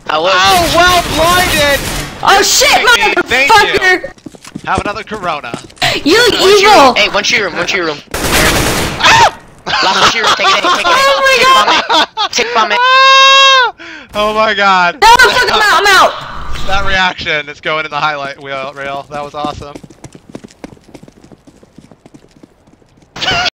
I was. Oh, well blinded! Oh shit, Thank motherfucker! Have another Corona. You look evil! Hey, one shoot room, one shoot room. Last one shoot room, take it in, take it in. Oh my God! Tick bomb it. Oh my god. No, fuck, I'm out! That reaction is going in the highlight reel. That was awesome.